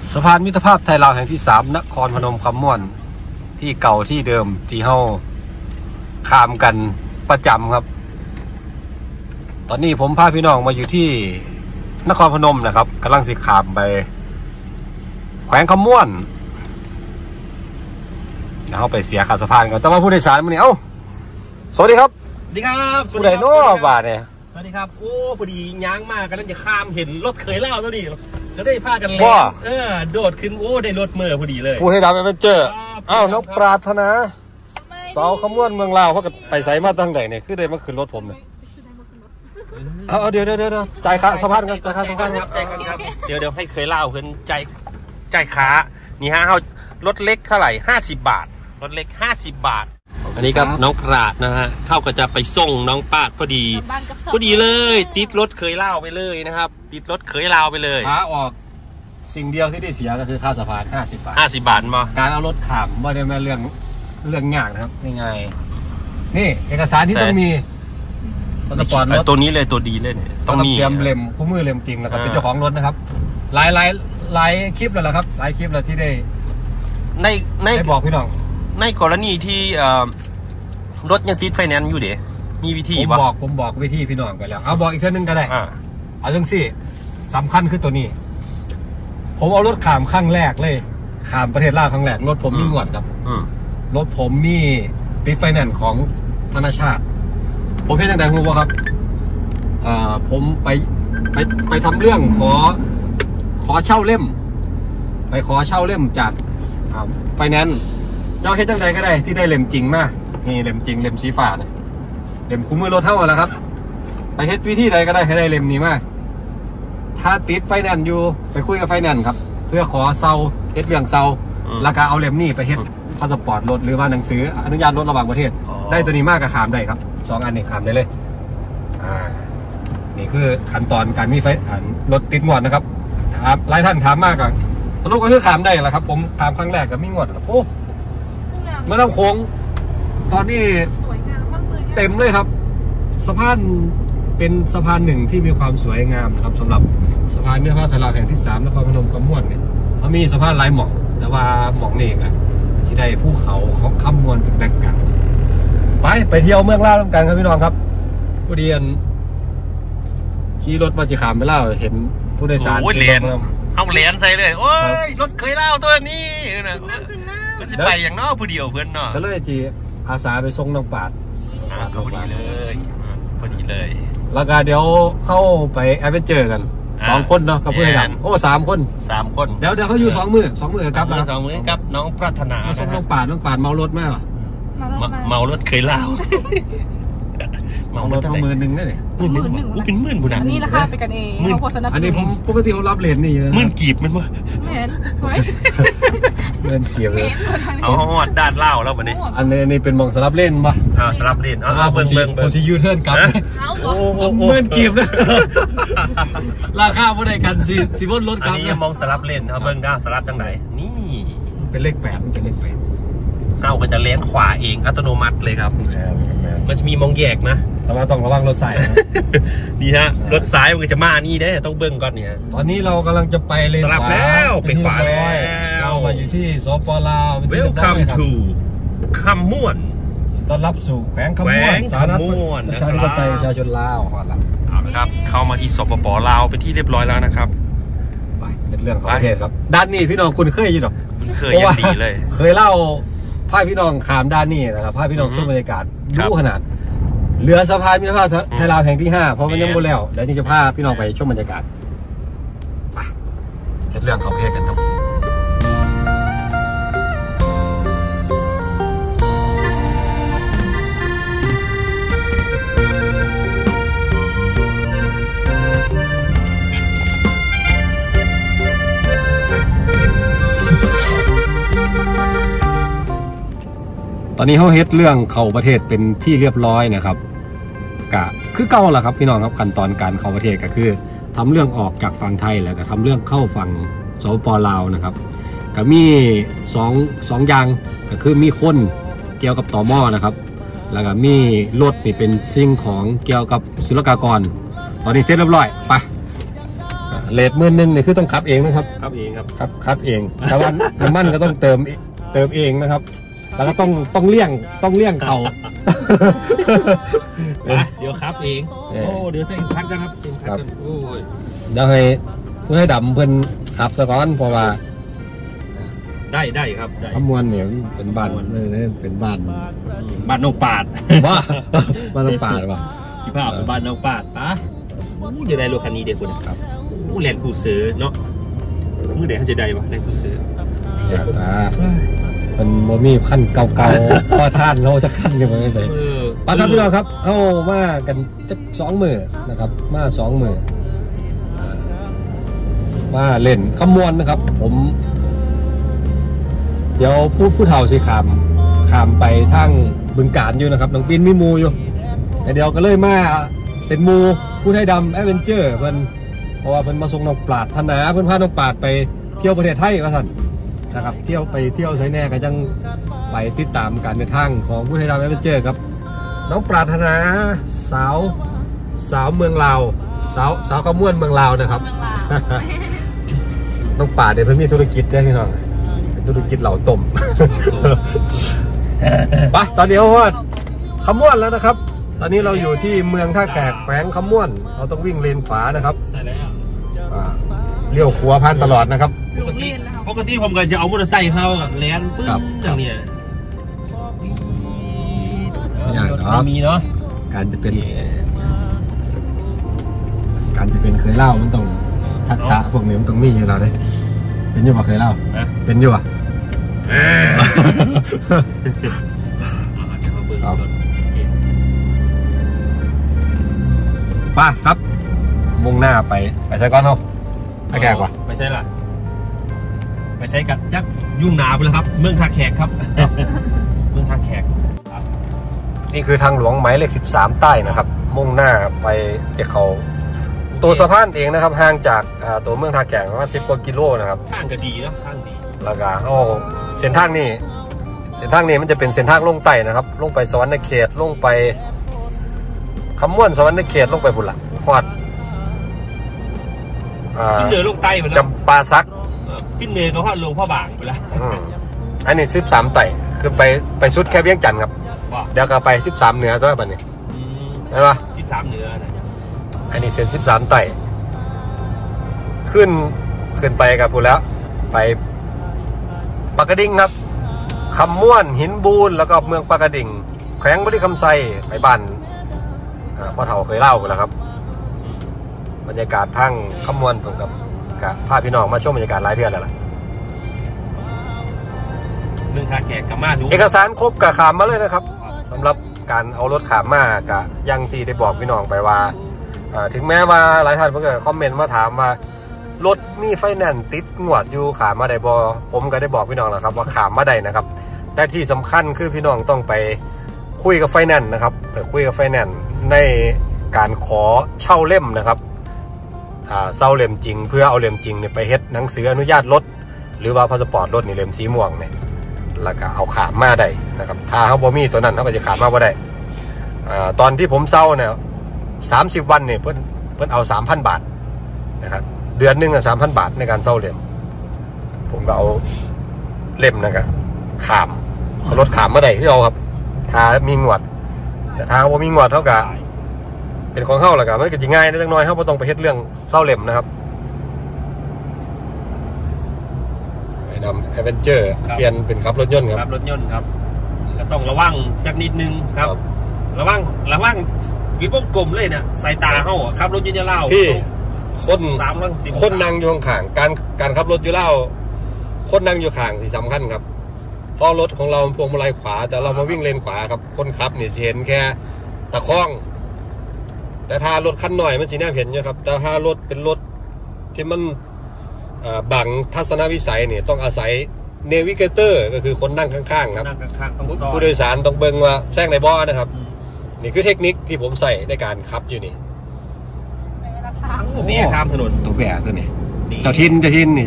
สะพานมิตรภาพไทยลาวแห่งที่3นครพนมคำม่วนที่เก่าที่เดิมที่เฮาข้ามกันประจำครับตอนนี้ผมพาพี่น้องมาอยู่ที่นครพนมนะครับกำลังสิข้ามไปแขวงคำม่วนเดี๋ยวเราไปเสียค่าสะพานกันแต่ว่าผู้โดยสารมันเนี่ยสวัสดีครับสวัสดีครับผู้ใดโน้บาทเนี่ยสวัสดีครับโอ้พอดีย้างมากกำลังจะข้ามเห็นรถเคยเล่าซะดิก็ได้พากันเล่นโดดขึ้นโอ้ได้รถเมื่อพอดีเลยผู้ให้ดำเป็นเจอน้องปรารถนาสาวคำม่วนเมืองลาวเขาก็ไปใส่มาตั้งแต่เนี่ยคือได้มาขึ้นรถผมเนี่ยเดี๋ยวจ่ายค่าสะพานกันจ่ายค่าสะพานครับเดี๋ยวให้เคยเล่าเพิ่นจ่ายขานี่ฮะเขารถเล็กเท่าไหร่50 บาทรถเล็ก50 บาทอันนี้ครับน้องปราดนะฮะเข้าก็จะไปส่งน้องปาดพอดีเลยติดรถเคยเล่าไปเลยนะครับติดรถเคยเล่าไปเลยขาออกสิ่งเดียวที่ได้เสียก็คือค่าสะพาน50 บาท 50 บาทมาการเอารถขามไม่ได้มาเรื่องยากนะครับง่ายๆนี่เอกสารที่ต้องมีพาสปอร์ตรถตัวนี้เลยตัวดีเลยต้องมีเตรียมเล่มคู่มือเล่มจริงแล้วก็เป็นเจ้าของรถนะครับหลายคลิปแล้วล่ะครับหลายคลิปแล้วที่ได้บอกพี่น้องในกรณีที่รถยังติดไฟแนนซ์อยู่เดี๋ยมีวิธีผมบอกวิธีพี่น้องไปแล้วเอาบอกอีกเท่านึงก็ได้เอาเรื่องสิสำคัญคือตัวนี้ผมเอารถขามครั้งแรกเลยขามประเทศลาวครั้งแรกรถผมมีงวดครับรถผมมีติดไฟแนนซ์ของธนาชาติผมเห็นยังไงรู้ป่ะครับผมไปทำเรื่องขอเช่าเล่มไปขอเช่าเล่มจากไฟแนนซ์เจ้าเฮ็ดจังใดก็ได้ที่ได้เล่มจริงมานี่เล่มจริงเล่มสีฟ้าเนี่ยเล่มคุ้มมือรถเท่าแล้วครับไปเฮ็ดวิธีใดก็ได้ให้ได้เล่มนี้มาถ้าติดไฟแนนซ์อยู่ไปคุยกับไฟแนนซ์ครับเพื่อขอเซาเฮ็ดเรื่องเซาแล้วก็เอาเล่มนี้ไปเฮ็ดพาสปอร์ตรถหรือว่าหนังสืออนุญาตรถระหว่างประเทศได้ตัวนี้มากกับขามได้ครับ2 อันนี้ขามได้เลยนี่คือขั้นตอนการมีไฟรถติดงวดนะครับหลายท่านถามมากก่อนสรุปก็คือขามได้แหละครับผมขามครั้งแรกกับมีงวดโอ้เมื่อน้ำโค้งตอนนี้สวยงามมากเลยเต็มเลยครับสะพานเป็นสะพานหนึ่งที่มีความสวยงามนะครับสำหรับสะพานมิตรภาพไทยลาวแห่งที่3นครพนมคำม่วนเนี่ยมันมีสะพานหลายหม่องแต่ว่าหม่องนี่กันสิได้ภูเขาของคำม่วนเป็นแบกกันไปเที่ยวเมืองลาวกันครับพี่น้องครับผู้เดียนขี่รถมาจีขามไปเล่าเห็นผู้โดยสารเหรียญเอาเหรียญใส่เลยโอ้ยรถเคยเล่าตัวนี้นะมันจะไปอย่างนอกผู้เดียวเพื่อนเนาะก็เลยจีอาสาไปส่งน้องปาดพอดีเลยแล้วก็เดี๋ยวเข้าไปแอดเวนเจอร์กัน2 คนเนาะกับเพื่อนโอ้3 คนเดี๋ยวเขาอยู่2 มือครับ 2 มือครับน้องปรารถนาส่งน้องปาดเมารถมากเมารถเคยเล่าเมารถ10,000นึงได้เนี่ย 10,000เป็น10,000ปุ่นนี่ราคาไปกันเองอันนี้ผมปกติเขารับเหรียญนี่ 10,000 กีบมันวะเงินเกีบเลยเอาด้านเล่าแล้ววันนี้อันนี้เป็นมองสลับเล่นปะสลับเล่นเบิ่งผมซียูเทิร์นกลับโอ้เงินกีบเลยราคาเท่าไหร่กันสิบนรถกลับอันนี้มองสลับเล่นเบิ่งได้สลับจังไหนนี่เป็นเลข8มันเป็นเลข8 เข้าก็จะเลี้ยงขวาเองอัตโนมัติเลยครับมันจะมีมองแยกนะแต่ว่าต้องระวังรถสายดีฮะรถซ้ายมันจะมานี่ได้ต้องเบิ้งก่อนเนี่ยตอนนี้เรากำลังจะไปเลนขวาแล้วไปขวาแล้วเรามาอยู่ที่สปลาว Welcome to คำม่วนต้อนรับสู่แขวงคำม่วนสาธารณรัฐประชาธิปไตยประชาชนลาวครับเข้ามาที่สปปลาวไปที่เรียบร้อยแล้วนะครับไปเรื่องของประเทศครับด้านนี้พี่น้องคุณเคยอยู่หรอเคยอย่างดีเลยเคยเล่าพาพี่น้องขามด้านนี้นะครับพาพี่น้องชมบรรยากาศรู้ขนาดเรือสะพานมิตรภาพไทยลาวแห่งที่5เพราะมันยังไม่แล้วเดี๋ยวนี้จะพาพี่น้องไปชมบรรยากาศไปเรื่องของประเทศกันครับตอนนี้เขาเฮ็ดเรื่องเข้าประเทศเป็นที่เรียบร้อยนะครับก็คือเก่าแหละครับพี่น้องครับขั้นตอนการเข้าประเทศก็คือทำเรื่องออกจากฝั่งไทยแล้วก็ทำเรื่องเข้าฝั่งสปป.ลาวนะครับก็มีสองอย่างก็คือมีคนเกี่ยวกับตม.นะครับแล้วก็มีรถนี่เป็นสิ่งของเกี่ยวกับศุลกากรตอนนี้เสร็จเรียบร้อยไปเลท10,000นี่คือต้องขับเองนะครับครับเองครับขับเองแต่ว่าน้ำมันก็ต้องเติมเองนะครับแล้วก็ต้องเลี่ยงเขาเดี๋ยวครับเองโอ้เดี๋ยวใส่พักกันครับพักกันโอ้ยเดี๋ยวให้ผู้ให้ดำเพิ่นขับซะก่อนเพราะว่าได้ครับได้ขมวนเนี่ยเป็นบ้านเป็นบ้านบ้านน้องปาดว่าบ้านน้ำป่าหรือเปล่าที่ภาพบ้านน้องปาดปะเดี๋ยวได้รถคันนี้เด็กคนครับแลนด์ครูเซอร์เนาะเมื่อไหร่เขาจะได้วะแลนด์ครูเซอร์อยากมันโมมี่ขั้นเก่าๆพ่อท่านเราจะขั้นกันไปเลยป้าครับพี่น้องครับเอามากันจะ2 มื้อนะครับมา2 มื้อมาเล่นขมวนนะครับผมเดี๋ยวผู้เฒ่าสิขามไปทางบึงกาฬอยู่นะครับน้องปินมีมูอยู่แต่เดี๋ยวก็เลยมาเป็นมูผู้ให้ดำแอดเวนเจอร์เพิ่นเพราะว่าเพิ่นมาส่งน้องปราดธนาเพิ่นพาน้องปราดไปเที่ยวประเทศไทยว่าท่านนะครับเที่ยวไซแน่ก็จังไปติดตามการเดินทางของผู้ให้ดำแอดเวนเจอร์ครับน้องปราดธนาสาวเมืองลาวสาวขมวนเมืองลาวนะครับน้องปราดเนี่ยเพิ่นมีธุรกิจได้พี่น้องธุรกิจเหล่าต้ม ไปตอนนี้ว่าขมวนแล้วนะครับตอนนี้เราอยู่ที่เมืองท่าแขกแขวงขมวนเราต้องวิ่งเลนขวานะครับใช่แล้วเลี้ยวขวาผ่านตลอดนะครับปกติผมก็จะเอามอเตอร์ไซค์เขาแลนปึ้งอย่างเนี้ยมีเนาะการจะเป็นเคยเล่ามันต้องทักษะพวกนี้มันต้องมีอย่างเราเลยเป็นอยู่ป่ะเคยเล่าเป็นอยู่ป่ะป้าครับมุ่งหน้าไปใช้ก้อนเนาะไปแขกว่ะไปใช่ล่ะไปใช้กับยักษ์ยุ่งหนาไปเลยครับเมืองท่าแขกครับเมืองท่าแขกนี่คือทางหลวงหมายเลข13ใต้นะครับมุ่งหน้าไปจะเขาตัวสะพานเองนะครับห่างจากตัวเมืองท่าแขกประมาณ10 กว่ากิโลนะครับทางก็ดีนะทางดีแล้วก็เส้นทางนี้มันจะเป็นเส้นทางลงไต่นะครับลงไปสวรรค์เขตลงไปคำม่วนสวรรค์เขตลงไปบุญละฮอดขึ้นเหนือลงใต้ไปแล้วจำปาซักขึ้นเหนือก็ฮอดหลวงพ่อบางไปแล้วอันนี้13ไต่คือไปสุดแค่เวียงจันทร์ครับเดี๋ยวก็ไป13เหนือตัวแบบนี้ใช่ปะ 13เหนือนะอันนี้เส้น13ไต่ขึ้นไปกับพูดแล้วไปปากกระดิ่งครับคำม่วนหินบูนแล้วก็เมืองปากกระดิ่งแขวงบริคำไซไปบ้านพ่อเฒ่าเคยเล่าไปแล้วครับบรรยากาศทั้งคำม่วนผมกับพาพี่น้องมาชมบรรยากาศหลายเดือนแล้วล่ะเมืองท่าแขกกับมาดูเอกสารครบกับขามมาเลยนะครับสำหรับการเอารถขามมากับยังที่ได้บอกพี่น้องไปว่าถึงแม้ว่าหลายท่านเพิ่งคอมเมนต์มาถามว่ารถมีไฟแนนซ์ติดงวดอยู่ขามมาได้บ่ผมก็ได้บอกพี่น้องแล้วครับว่าขามมาได้นะครับแต่ที่สำคัญคือพี่น้องต้องไปคุยกับไฟแนนซ์นะครับคุยกับไฟแนนซ์ในการขอเช่าเล่มนะครับเช่าเล่มจริงเพื่อเอาเล่มจริงเนี่ยไปเฮ็ดหนังสืออนุญาตรถหรือว่าพาสปอร์ตรถนี่เล่มสีม่วงเนี่ยแล้วก็เอาขามมาได้นะครับถ้าเขาบ่มีตัวนั้นเขาก็จะขามมาบ่ได้ตอนที่ผมเช่าเนี่ย30 วันเนี่ยเพิ่นเอา 3,000 บาทนะครับเดือนนึง3,000 บาทในการเช่าเล่มผมก็เอาเล่มนะครับขามเอารถขามมาได้ที่เอาครับถ้ามีงวดแต่ถ้าว่ามีงวดเท่ากับเป็นของเข้าแหละครับมันก็จะง่ายนิดน้อยเขาไม่ต้องไปเฮ็ดเรื่องเช่าเล่มนะครับนำแอดเวนเจอร์เปลี่ยนเป็นขับรถยนต์ครับรถยนต์ครับก็ต้องระวังจักนิดนึงครับระวังวิบกลมเลยเนี่ยสายตาเขาขับรถยนต์เล่าพี่คนนั่งอยู่ข้างการขับรถอยู่เล่าคนนั่งอยู่ข้างที่สำคัญครับเพราะรถของเราพวงมาลัยขวาแต่เรามาวิ่งเลนขวาครับคนขับเนี่ยเห็นแค่ตะข้องแต่ถ้ารถคันหน่อยมันสีแนบเห็นอยู่ครับแต่ถ้ารถเป็นรถที่มันบังทัศนวิสัยเนี่ยต้องอาศัยเนวิเกเตอร์ก็คือคนนั่งข้างๆครับผู้โดยสารต้องเบิ่งว่าแซงในบ่อนะครับนี่คือเทคนิคที่ผมใส่ในการขับอยู่นี่นี่ข้ามถนนตัวแบกตัวนี้เจ้าทินนี่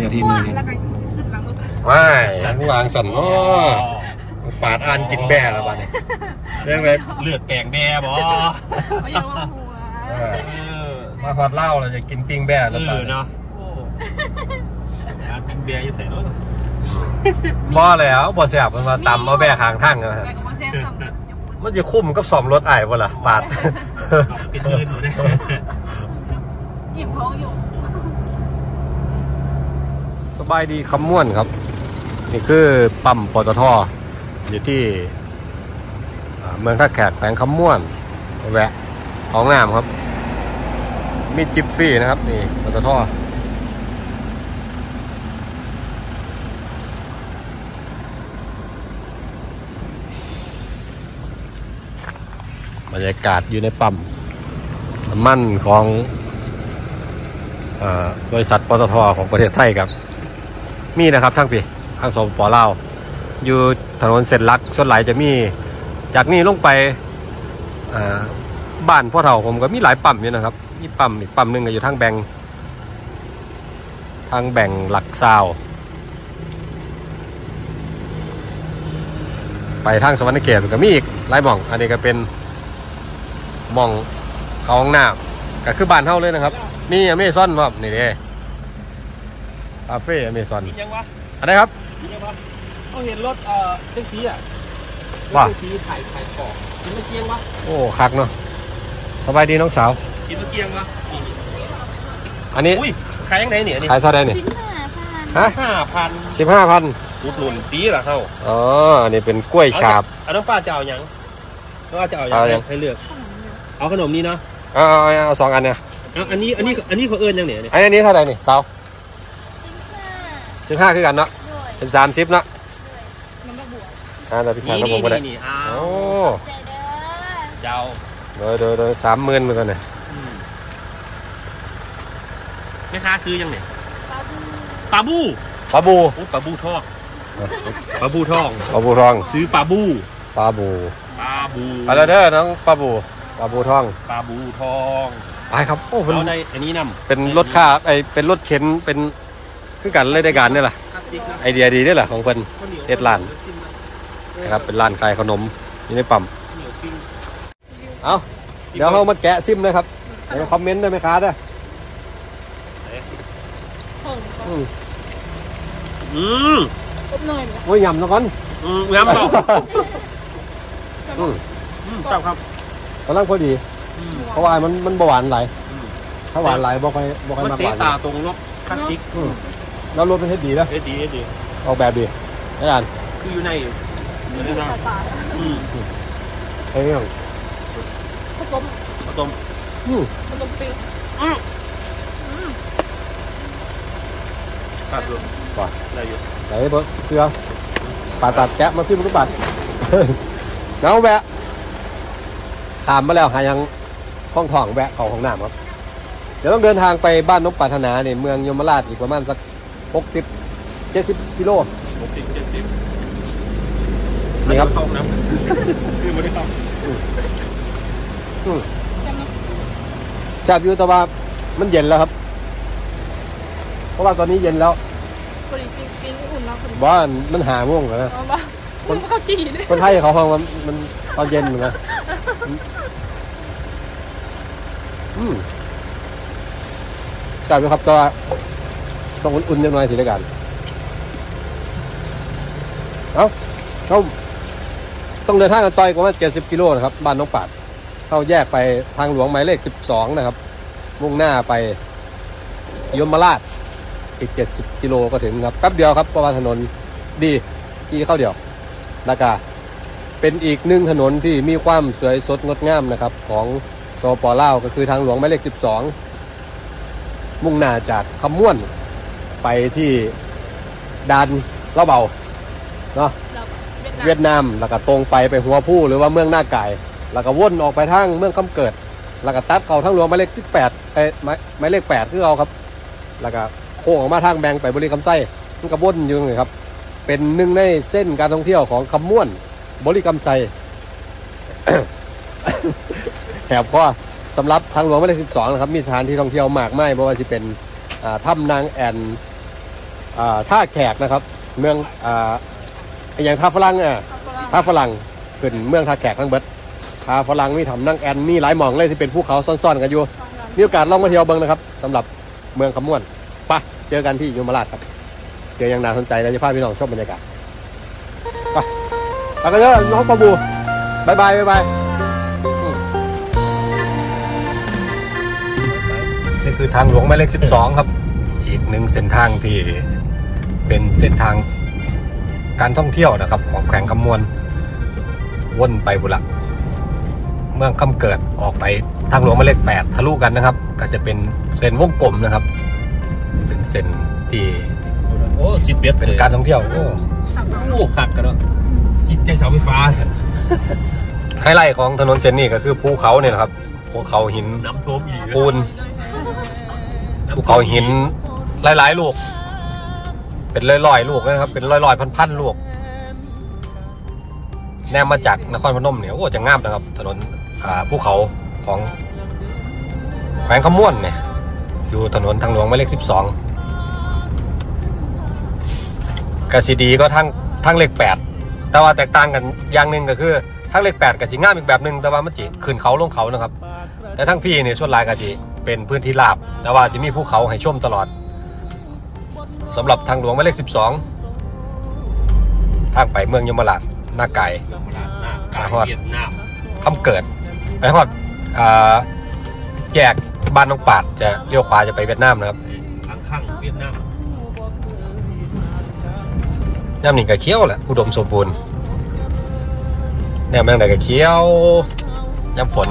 ไม่ผู้วางสั่นปาดอ่านกินแบ่แล้วบ้านี่เรื่องอะไรเลือดแปลงแบ่บ่มาพอดเหล้าเราจะกินปิ้งแบ่แล้วเนาะโอ้ร้านกินเบียร์จะใส่รถบ่แล้วบ่แซ่บมันมาตำเอาแบกหางทางนะมันจะคุ้มกับซ่อมรถไอ้บ่ล่ะปาดเป็นเงินอยู่นะหยิบท้องอยู่สบายดีคำม่วนครับนี่คือปั๊มปตทอยู่ที่เมืองท่าแขกแขวงคำม่วนแวะของน้ำครับมีจิฟฟี่นะครับนี่ปตทบรรยากาศอยู่ในปั๊มน้ำมันของบริษัทปตทของประเทศไทยครับมีนะครับทั้งปีทั้งสปลาวอยู่ถนนเส้นหลักส่วนหลายจะมีจากนี้ลงไปบ้านพ่อเฒ่าผมก็มีหลายปั๊มอยู่นะครับมีปั๊มอีกปั๊มหนึ่งก็อยู่ทางแบ่งหลักซาวไปทางสวรรค์เขตก็มีอีกหลายหม่องอันนี้ก็เป็นหม่องเขาห้องน้ำก็คือบ้านเท่าเลยนะครับนี่อเมซอนครับนี่เด้คาเฟ่อเมซอนกินยังวะอะไรครับกินยังวะเขาเห็นรถเท็กซี่อ่ะว่าเท็กซี่ถ่ายของกินเมื่อกี้ยังวะโอ้คักเนาะสบายดีน้องสาวกินเมื่อกี้ยังวะอันนี้อุ้ยขายยังไงเนี่ยนี่ขายเท่าไหร่เนี่ย ฮะ 5,000 15,000 อุดหนุนตีละเข้าอ๋ออันนี้เป็นกล้วยฉาบเอาน้องป้าจะเอายังน้องป้าจะเอาเอายัยัง งให้เลือกเอาขนมนี้เนาะเอา2 อันเนี่ยเอาอันนี้เขาเอิ้นยังเนี่ยอันนี้เท่าไหร่นี่สาว15คือกันเนาะเป็น30เนาะมันก็บวกแต่พี่ขายน้ำผมก็ได้นี่เอาโอ้ใจเด้อเจ้าโดย30,000เหมือนกันเนี่ยแม่ค้าซื้อยังเนี่ยปลาบูปลาบูปลาบูโอ้ปลาบูทองปลาบูทองปลาบูทองซื้อปลาบูปลาบูปลาบูไปแล้วเด้อน้องปลาบูทองปลาบูทองไปครับโอ้เป็นเอาในอันนี้นำเป็นรถค่าเป็นรถเข็นเป็นคือกันเลยได้การเนี่ยล่ะคลาสสิกนะไอเดียดีด้วยล่ะของเพิ่น เฮ็ดร้าน นะครับเป็นร้านขายขนมอยู่ในปั๊มเหนียวปิ้งเอาเดี๋ยวเรามาแกะซิมนะครับเดี๋ยวคอมเมนต์ได้ไหมครับเด้อผงอืมอืมครบหน่อยนะโอ้ยยำแล้วก่อนงามเปล่าอืมครับครับกำลังพอดี เพราะว่ามันบ่หวานหลายถ้าหวานหลายบ่ค่อยมันมากหเตะวานตาตรงรถคลาสสิกอืมแล้วรถเป็นเฮ็ดดีนะเอ็ดดีออกแบบดีได้อ่านคืออยู่ในมีลูกตาตาอืมไอ้เรื่องข้าวต้มข้าวต้มอืมข้าวต้มปิ้งครับผมว่าได้อยู่ไหนบ่เสือปาดตัดแกะมาซิมทุกบาทน้องแวะตามมาแล้วหายังห้องถ่องแวะเข้าห้องน้ำครับเดี๋ยวต้องเดินทางไปบ้านนกปรารถนาเนี่ยเมืองยมราชอีกประมาณสัก60-70 กิโล 60-70 นี่ครับเข้าน้ำคือไม่ได้เข้าชาบอยู่แต่ว่ามันเย็นแล้วครับ เพราะว่าตอนนี้เย็นแล้วพอดีปิ้งอุ่นนะพอดีบ้านมันหาโม่งแล้วนะเอาบ้ามันข้าวจี่เลยคนไทยเขาห้องมันตอนเย็นเหมือนกันชาบอยู่ครับแต่ว่าต้องอุ่นๆนิดหน่อยสิละกันเขาต้องเดินทางกันต่อยประมาณ70 กิโลนะครับบ้านน้องปาดเข้าแยกไปทางหลวงหมายเลข12นะครับมุ่งหน้าไปยมราชอีก70 กิโลก็ถึงครับแป๊บเดียวครับเพราะว่าถนนดีที่เข้าเดียวแล้วก็เป็นอีกหนึ่งถนนที่มีความสวยสดงดงามนะครับของสปลาวก็คือทางหลวงหมายเลข12มุ่งหน้าจากคำม่วนไปที่ด่านเล่าเบาเนาะเวียดนามแล้วก็ตรงไปหัวผู้หรือว่าเมืองหน้าไก่แล้วก็วนออกไปทางเมืองคำเกิดแล้วก็ตัดเข้าทางหลวงหมายเลข8หมายเลข8คือเอาครับแล้วก็โค้งออกมาทางแบงไปบริคำไส้มันก็วนอยู่เลยครับเป็นหนึ่งในเส้นการท่องเที่ยวของคำม่วนบริคำไส้ แถบข้อสำหรับทางหลวงหมายเลข12นะครับมีสถานที่ท่องเที่ยวมากมายเพราะว่าจะเป็นถ้ำนางแอ่นท่าแขกนะครับเมืองอย่างท่าฝรั่งท่าฝรั่งขึ้นเมืองท่าแขกทั้งเบิดท่าฝรั่งมีถ้ำนางแอ่นมีหลายหม่องเลยที่เป็นภูเขาซ่อนๆกันอยู่มีโอกาสลองมาเที่ยวเบิ่งนะครับสำหรับเมืองคำม่วนไปเจอกันที่ยมราชครับเจออย่างน่าสนใจแล้วจะพาพี่น้องชมบรรยากาศไปกันเยอะน้องปะบูบายบายนี่คือทางหลวงหมายเลข12ครับอีกหนึ่งเส้นทางที่เป็นเส้นทางการท่องเที่ยวนะครับของแขวงคำมวลวนไปบุรีเมืองคำเกิดออกไปทางหลวงหมายเลข8ทะลุกันนะครับก็จะเป็นเส้นวงกลมนะครับเป็นเส้นที่โอ้สิบเบียดเป็นการท่องเที่ยวโอ้ขัดกันแล้วสิบใจเสาไฟฟ้าไฮไลท์ของถนนเส้นนี้ก็คือภูเขาเนี่ยนะครับภูเขาหินน้ำท่วมอีกปูนภูเขาหินหลายๆลูกเป็นร้อยๆลูกนะครับเป็นร้อยๆพันๆลูกแนมมาจากนครพนมเนี่ยโอ้จะงามนะครับถนนภูเขาของแขวงคำม่วนเนี่ยอยู่ถนนทางหลวงหมายเลข12กสิดีก็ทั้งเลข8แต่ว่าแตกต่างกันอย่างหนึ่งก็คือทั้งเลข8กับสิงามอีกแบบหนึ่งแต่ว่ามันจิขึ้นเขาลงเขานะครับแต่ทั้งพี่เนี่ยส่วนหลายก็จิเป็นพื้นที่ราบแต่ว่าจะมีภูเขาให้ชมตลอดสำหรับทางหลวงหมายเลข12ทางไปเมืองยมราชหน้าไก่ฮอดคำเกิดไปฮอดแยกบ้านน้องปาดจะเลี้ยวขวาจะไปเวียดนามนะครับข้างเวียดนามย่ำหนึ่งกะเคี้ยวแหละอุดมสมบูรณ์แนวแมงไหนกะเคี้ยวย่ำฝน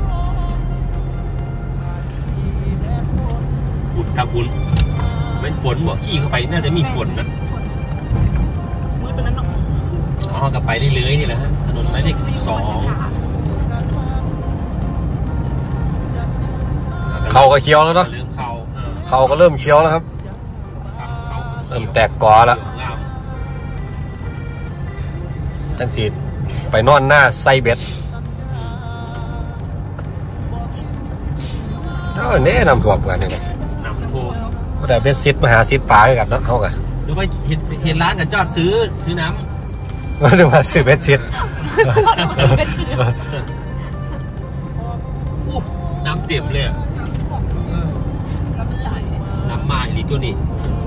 บุญครับบุญเป็นฝนบอกขี่เข้าไปน่าจะมีฝนนะมือเป็นนั้นหรออ๋อกลับไปเรื่อยๆนี่แหละฮะถนนหมายเลข12 เขาก็เคี้ยวแล้วเนาะเขาก็เริ่มเคี้ยวแล้วครับเริ่มแตกกอแล้วจังสีไปนอนหน้าไซเบ็ดแน่นำถั่วกันนี่นำถั่วก็ได้เป็นซิดมาหาซิดปลากันเนาะเขากันหรือว่าเห็นร้านกันจอดซื้อน้ำก็ดูมาซื้อเบ็ดซิดน้ำเต็มเลยน้ำมาอีกตัวนี้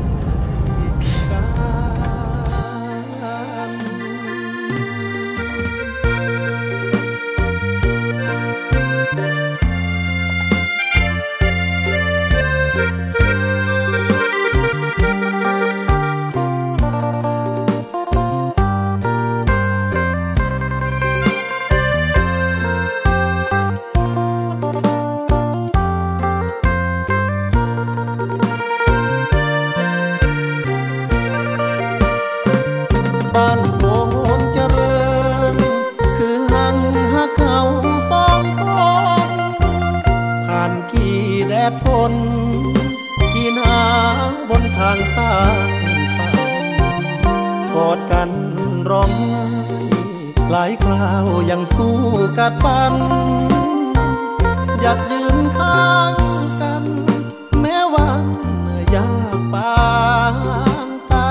กี่หนาวบนทางสร้างฝันกอดกันร้องหลายคราวยังสู้กัดฟันอยากยืนข้างกันแม้วันยากปางตา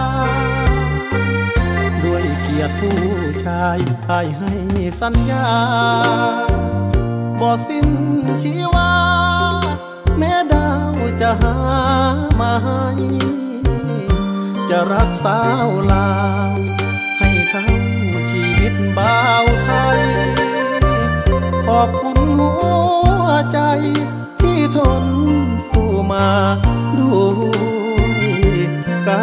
ด้วยเกียรติผู้ชายให้สัญญาบ่สิ้นชีวาแม้ดาวจะหามาให้จะรักสาวลาวให้เท่าชีวิตบ่าวไทยขอบคุณหัวใจที่ทนสู้มาด้วยกัน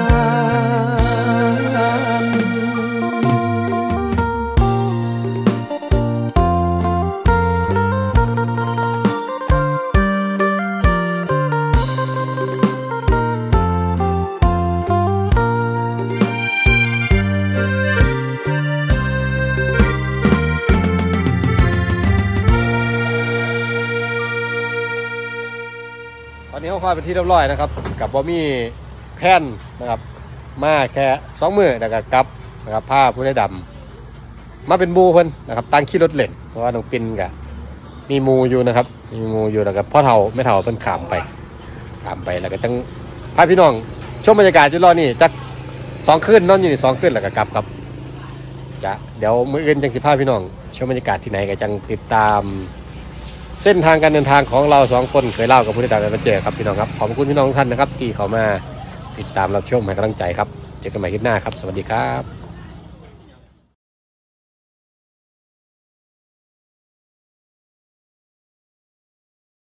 เขาคว้าเป็นที่เรียบร้อยนะครับกับว่ามีแผ่นนะครับมาแค่2 มื้อแล้วก็กลับนะครับผ้าผู้ได้ดำมาเป็นมูเพิ่นนะครับตั้งขี่รถเล่นเพราะว่าน้องปินกับมีมูอยู่นะครับมีมูอยู่แล้วก็พ่อเฒ่าแม่เฒ่าเพิ่นขามไปแล้วก็จังพาพี่น้องชมบรรยากาศจุดรอนี่จัก2 คืนนอนอยู่นี่2 คืนแล้วก็กลับครับจะเดี๋ยวมื้ออื่นจังสิพาพี่น้องชมบรรยากาศที่ไหนก็จังติดตามเส้นทางการเดินทางของเรา2คนเคยเล่ากับผู้ติดตามกันเจอครับพี่น้องครับขอบคุณพี่น้องทุกท่านนะครับที่เข้ามาติดตามรับชมให้กำลังใจครับเจอกันใหม่คลิปหน้าครับสวัสดีครับ